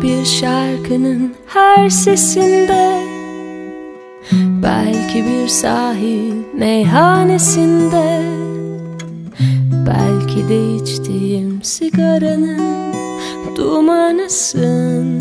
bir şarkının her sesinde, belki bir sahil meyhanesinde, belki de içtiğim sigaranın dumanısın.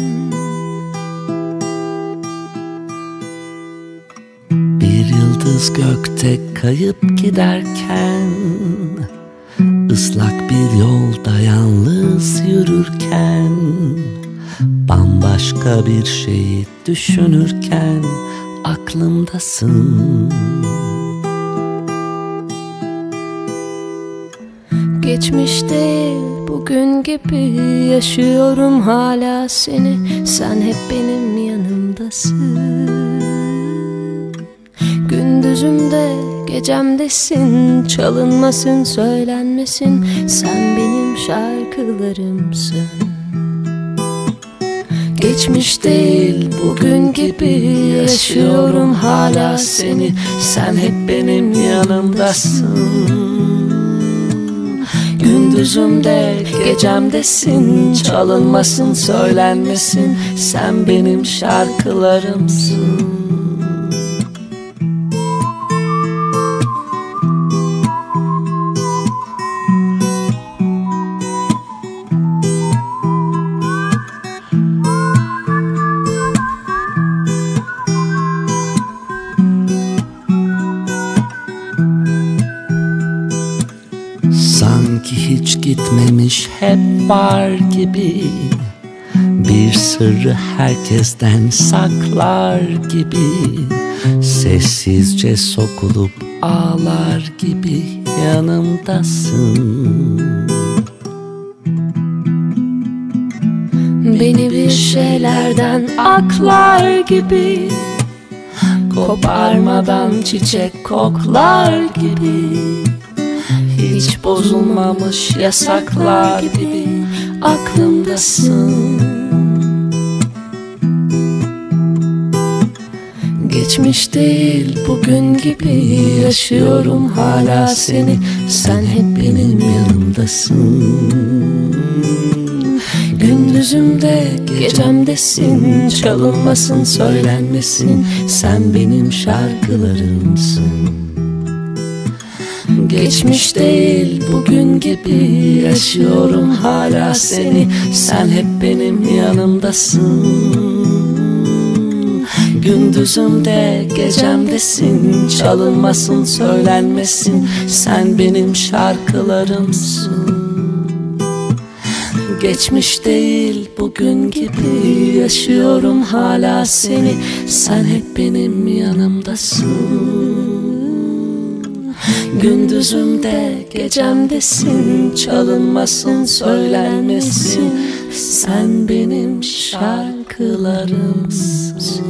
Bir yıldız gökte kayıp giderken, ıslak bir yolda yalnız yürürken, bambaşka bir şeyi düşünürken aklımdasın. Geçmiş değil bugün gibi yaşıyorum hala seni, sen hep benim yanımdasın. Gündüzümde gecemdesin, çalınmasın söylenmesin, sen benim şarkılarımsın. Geçmiş değil bugün gibi yaşıyorum hala seni, sen hep benim yanımdasın. Gündüzümde gecemdesin, çalınmasın söylenmesin, sen benim şarkılarımsın. Sanki hiç gitmemiş, hep var gibi, bir sırrı herkesten saklar gibi, sessizce sokulup ağlar gibi yanımdasın. Beni bir şeylerden aklar gibi, koparmadan çiçek koklar gibi, hiç bozulmamış yasaklar gibi aklımdasın. Geçmiş değil bugün gibi yaşıyorum hala seni, sen hep benim yanımdasın. Gündüzümde gecemdesin, çalınmasın söylenmesin, sen benim şarkılarımsın. Geçmiş değil bugün gibi yaşıyorum hala seni, sen hep benim yanımdasın. Gündüzümde gecemdesin, çalınmasın söylenmesin, sen benim şarkılarımsın. Geçmiş değil bugün gibi yaşıyorum hala seni, sen hep benim yanımdasın. Gündüzümde gecemdesin, çalınmasın söylenmesin, sen benim şarkılarımsın.